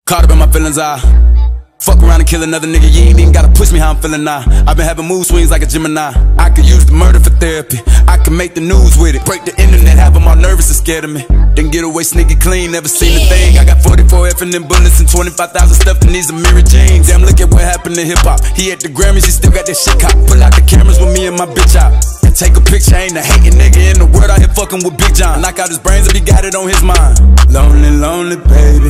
Caught up in my feelings, I fuck around and kill another nigga. You ain't even gotta push me how I'm feeling now. I've been having mood swings like a Gemini. I could use the murder for therapy. I can make the news with it. Break the internet, have them all nervous and scared of me. Then get away sneaky clean, never seen a thing. I got 44 F and them bullets and 25,000 stuff in these mirror jeans. Damn, look at what happened to hip-hop. He at the Grammys, he still got that shit cop. Pull out the cameras with me and my bitch out. And take a picture, ain't a hating nigga in the world out here fucking with Big John. Knock out his brains if he got it on his mind. Lonely, lonely baby.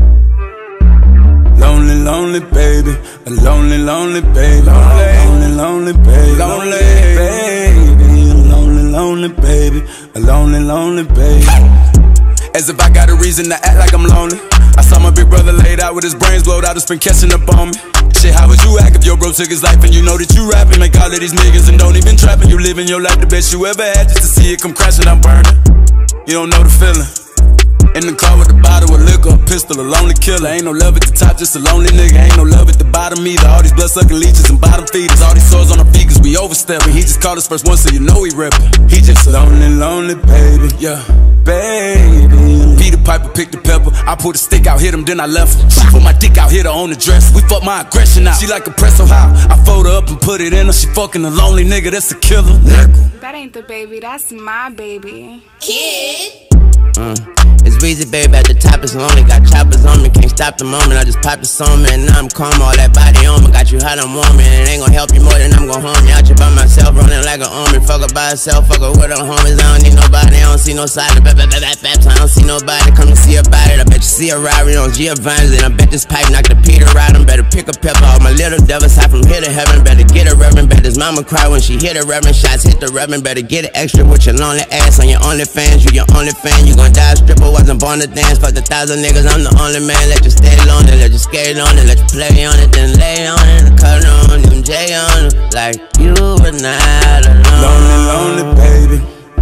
Lonely, lonely baby, a lonely, lonely baby, lonely, lonely baby, lonely baby, lonely, lonely baby, a lonely, lonely baby. As if I got a reason to act like I'm lonely. I saw my big brother laid out with his brains blowed out, it's been catching up on me. Shit, how would you act if your bro took his life and you know that you rapping? Make all of these niggas and don't even trapping. You living your life the best you ever had just to see it come crashing, I'm burning. You don't know the feeling. In the car with a bottle of liquor, a pistol, a lonely killer. Ain't no love at the top, just a lonely nigga. Ain't no love at the bottom either. All these blood-sucking leeches and bottom feeders. All these sores on our feet cause we overstepping. He just called us first one so you know he reppin'. He just a lonely, lonely baby, yeah, baby. Peter Piper picked the pepper. I pulled a stick out, hit him, then I left her. She put my dick out, hit her on the dress. We fuck my aggression out. She like a press so high, I fold her up and put it in her. She fucking a lonely nigga, that's a killer. That ain't the baby, that's my baby. Kid. It's Weezy, baby, at the top it's lonely. Got choppers on me, can't stop the moment. I just popped the song, man, now I'm calm. All that body on me, got you hot, I'm warm. And it ain't gon' help you more than I'm gon' harm you. Out here by myself, running like an army. Fuck her by herself, fuck her with her homies. I don't need nobody, I don't see no side. I don't see nobody, come to see about it. I bet you see a Rari on Giovanni's. And I bet this pipe knocked the Peter out. I better pick a pepper. All my little devils high from here to heaven. Better get a reverend, bet his mama cry when she hit a reverend. Shots hit the reverend, better get it extra with your lonely ass on your only fans. You your only fan, you gon' die a stripper. Wasn't born to dance, fuck 1,000 niggas, I'm the only man. Let you stay lonely, let you skate on it, let you play on it, then lay on it, and cut on them J on it, like you were not alone. Lonely, lonely baby,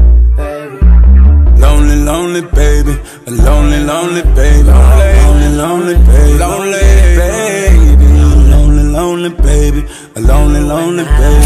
lonely, lonely baby, a lonely, lonely baby, lonely, lonely baby, lonely baby, lonely, lonely baby, a lonely, lonely baby.